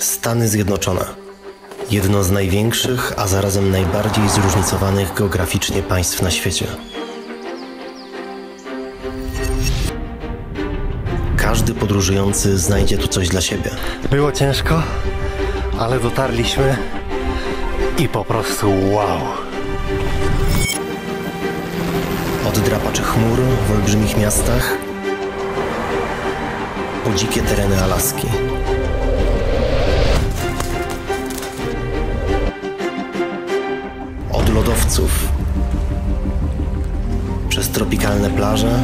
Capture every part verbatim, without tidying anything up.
Stany Zjednoczone. Jedno z największych, a zarazem najbardziej zróżnicowanych geograficznie państw na świecie. Każdy podróżujący znajdzie tu coś dla siebie. Było ciężko, ale dotarliśmy i po prostu wow. Od drapaczy chmur w olbrzymich miastach po dzikie tereny Alaski. Od lodowców przez tropikalne plaże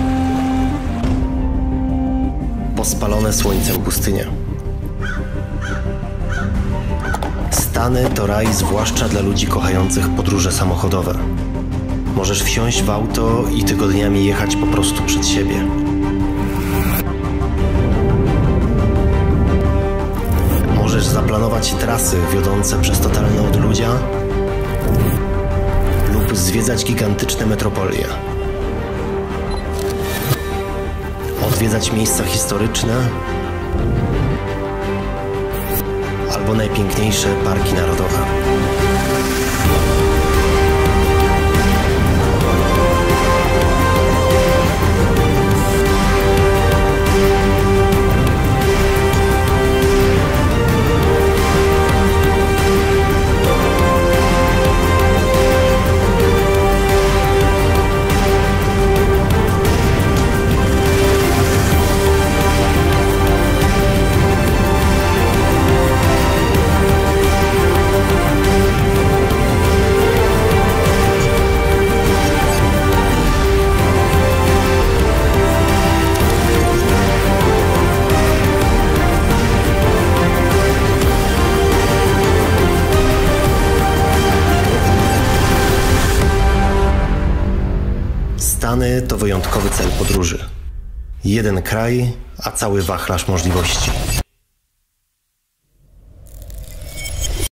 po spalone słońcem pustynie. Stany to raj zwłaszcza dla ludzi kochających podróże samochodowe. Możesz wsiąść w auto i tygodniami jechać po prostu przed siebie. Możesz zaplanować trasy wiodące przez totalne odludzia lub zwiedzać gigantyczne metropolie. Odwiedzać miejsca historyczne albo najpiękniejsze parki narodowe. Stany to wyjątkowy cel podróży. Jeden kraj, a cały wachlarz możliwości.